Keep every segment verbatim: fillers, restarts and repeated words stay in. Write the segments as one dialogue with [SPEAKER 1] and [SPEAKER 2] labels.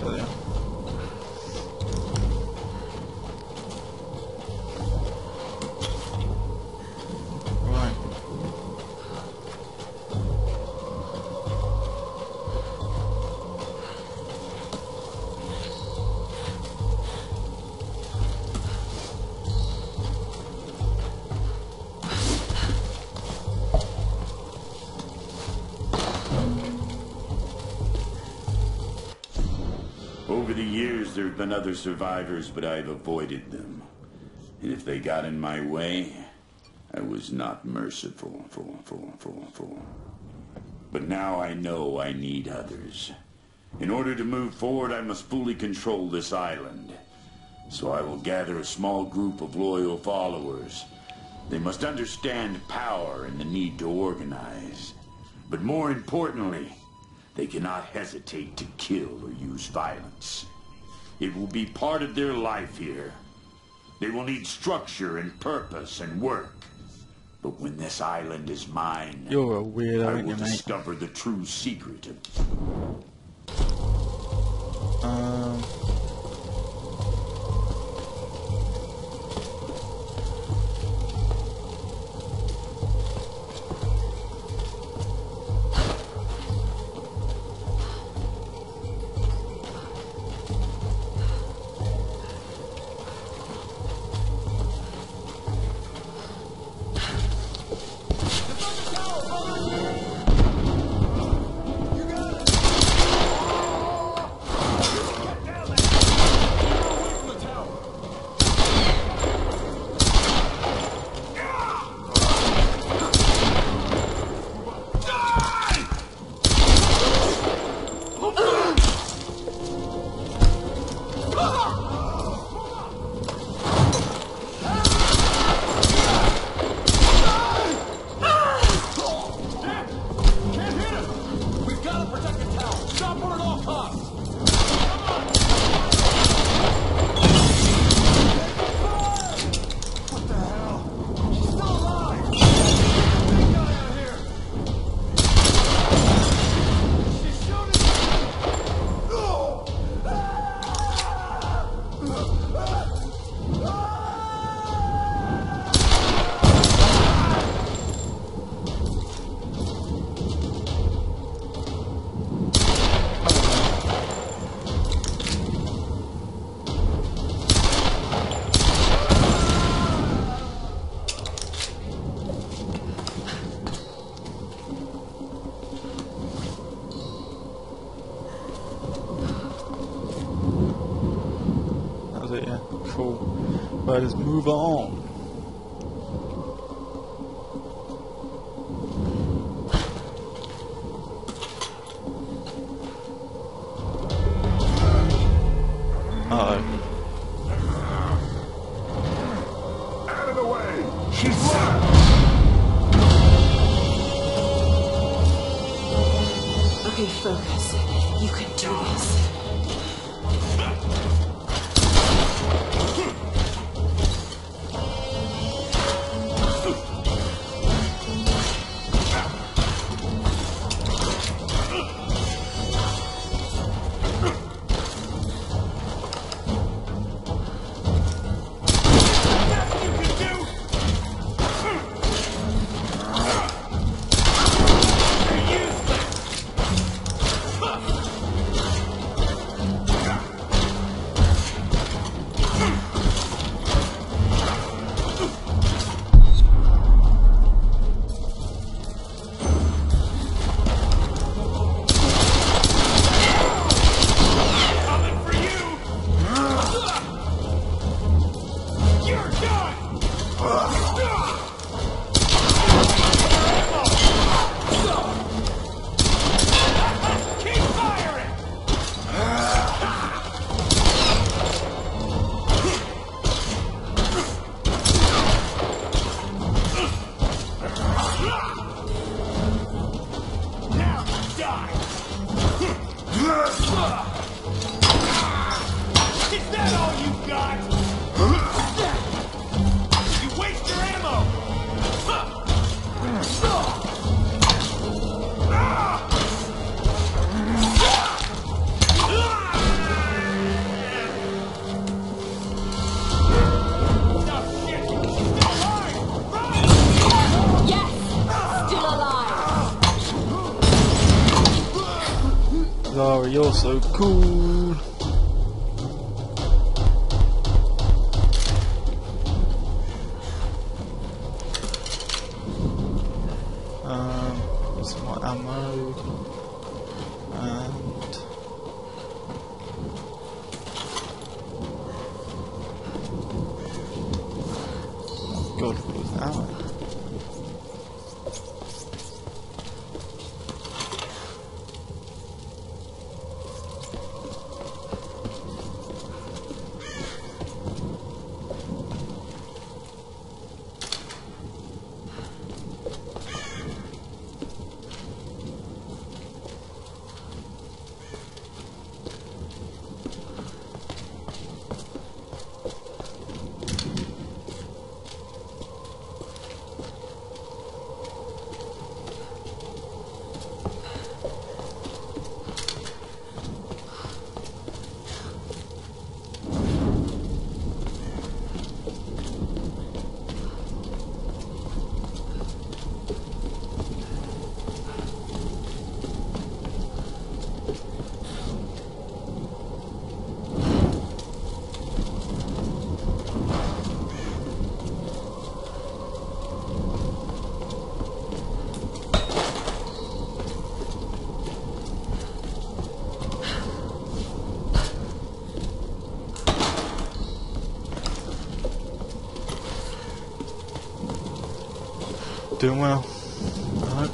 [SPEAKER 1] Bloody hell. Right.
[SPEAKER 2] Over the years, there have been other survivors, but I've avoided them. And if they got in my way, I was not merciful. Full, full, full, full. But now I know I need others. In order to move forward, I must fully control this island. So I will gather a small group of loyal followers. They must understand power and the need to organize. But more importantly, they cannot hesitate to kill or use violence. It will be part of their life here. They will need structure and purpose and work. But when this island is mine,
[SPEAKER 1] You're a weirdo,
[SPEAKER 2] I
[SPEAKER 1] aren't
[SPEAKER 2] will
[SPEAKER 1] you, mate?
[SPEAKER 2] discover the true secret of...
[SPEAKER 1] Um... It, yeah. Cool. Right, let's move on. Uh-oh.
[SPEAKER 3] Out of the way! She's left!
[SPEAKER 4] Okay, focus. You can do this.
[SPEAKER 1] You're so cool. Um, some more ammo. And oh God, what was that? Doing well. Alright.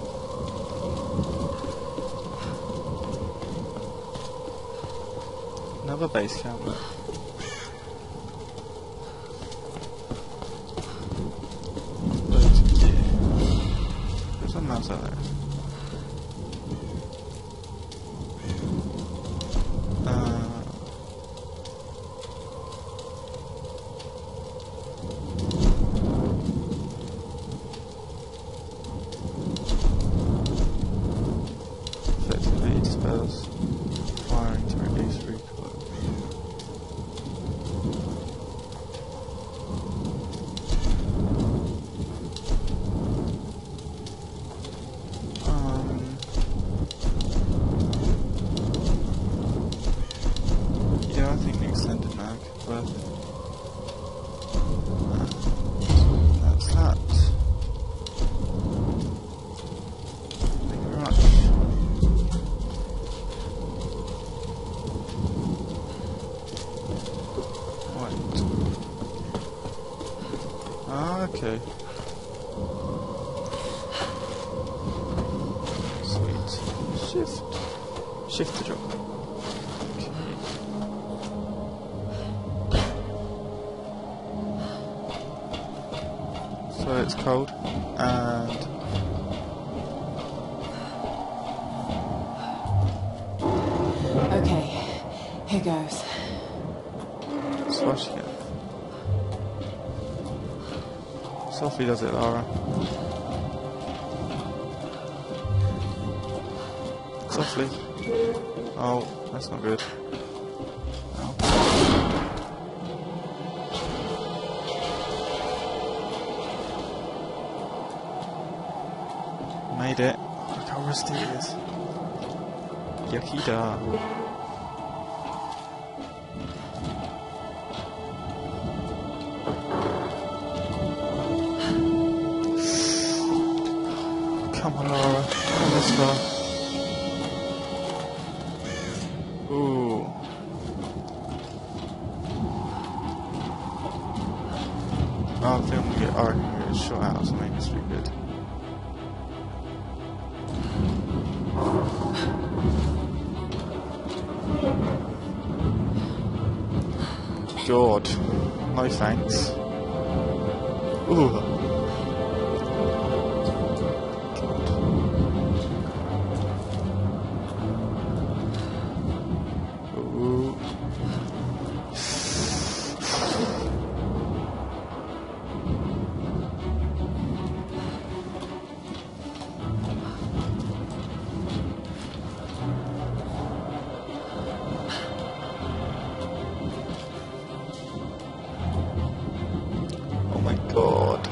[SPEAKER 1] Another base camp. Loads of gear. There's some mouse out there. Uh, Spells firing to reduce recoil. Um, yeah, I think the extended mag is worth it. Uh, that's that. Thank you very much. Ah, okay. Sweet. Shift. Shift to drop. Okay. So it's cold and
[SPEAKER 4] Okay, here goes.
[SPEAKER 1] swash again. Softly does it, Lara. Softly. Oh, that's not good. Ow. Made it. Look how rusty it is. Yucky da. Come on, Laura. Come this far. Ooh. Oh, I think I'm gonna get, oh, I'm gonna get shot out or something. That's really good. God. No thanks. Ooh. Ooh. Oh my God.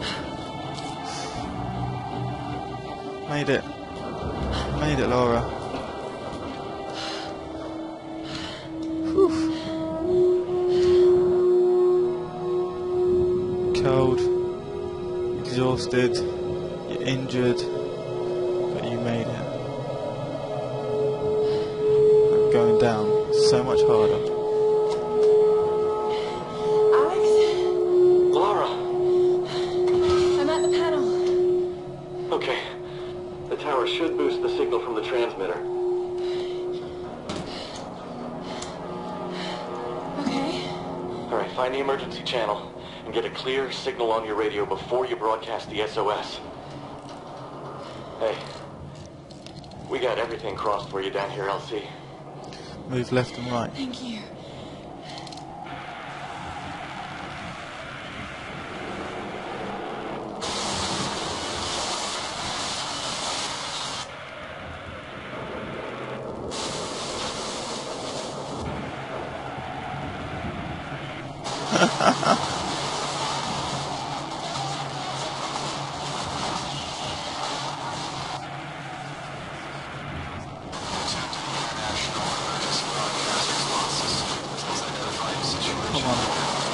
[SPEAKER 1] Made it. Made it, Laura. exhausted, you're injured, but you made it. And going down so much harder.
[SPEAKER 4] Alex?
[SPEAKER 5] Laura!
[SPEAKER 4] I'm at the panel.
[SPEAKER 5] Okay. The tower should boost the signal from the transmitter.
[SPEAKER 4] Okay.
[SPEAKER 5] Alright, find the emergency channel and get a clear signal on your radio before you broadcast the S O S. Hey, we got everything crossed for you down here, L C.
[SPEAKER 1] Move left and right.
[SPEAKER 4] Thank you.
[SPEAKER 1] Come on.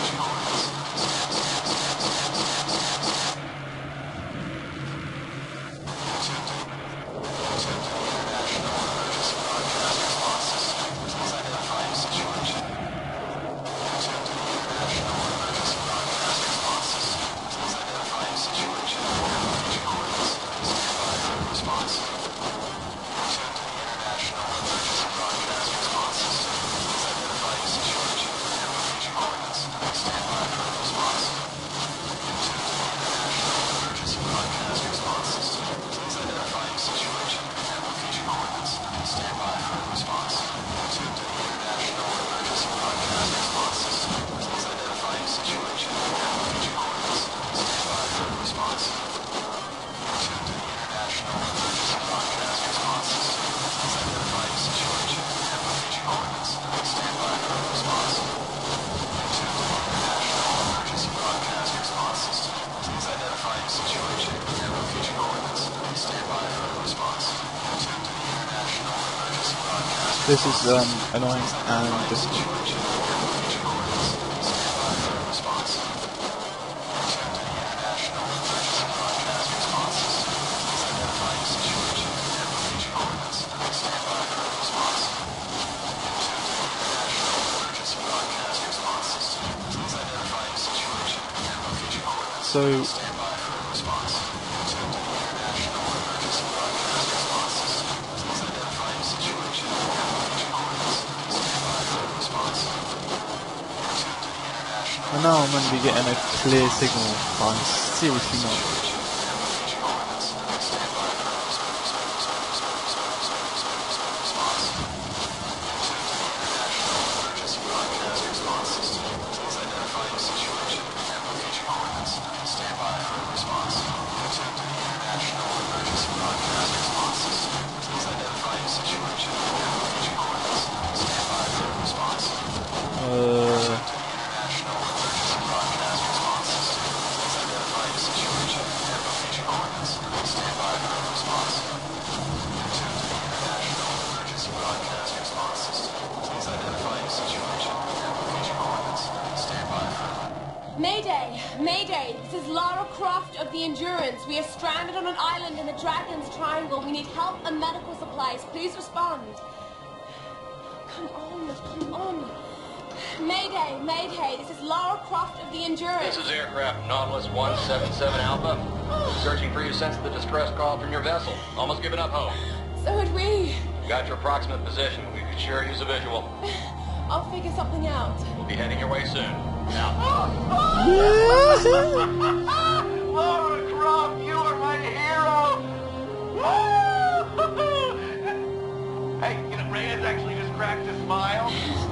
[SPEAKER 1] This is um, annoying and just so. I know I'm going to be getting a clear signal, but I'm seriously not. Uh...
[SPEAKER 4] Mayday! Mayday! This is Lara Croft of the Endurance. We are stranded on an island in the Dragon's Triangle. We need help and medical supplies. Please respond. Come on, come on. Mayday! Mayday! This is Lara Croft of the Endurance.
[SPEAKER 6] This is aircraft Nautilus one seven seven Alpha. Searching for you since the distress call from your vessel. Almost given up hope.
[SPEAKER 4] So had we.
[SPEAKER 6] Got your approximate position. We could sure use a visual.
[SPEAKER 4] I'll figure something out.
[SPEAKER 6] We'll be heading your way soon. Now.
[SPEAKER 5] Laura Croft, you are my hero! Hey, you know, Reyes actually just cracked a smile.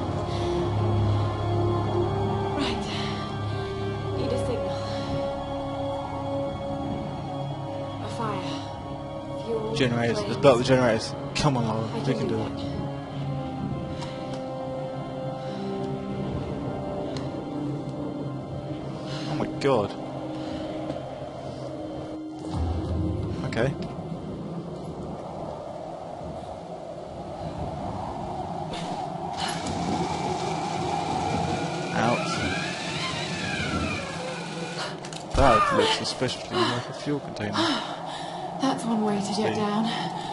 [SPEAKER 4] Right. Need a signal. A fire. Fuel.
[SPEAKER 1] Generators.
[SPEAKER 4] flames.
[SPEAKER 1] Let's blow up the generators. Come on, Laura.
[SPEAKER 4] I
[SPEAKER 1] We can do it.
[SPEAKER 4] that.
[SPEAKER 1] Oh my god. Okay. Out. that looks suspiciously like a fuel container.
[SPEAKER 7] That's one way to get
[SPEAKER 1] See.
[SPEAKER 7] down.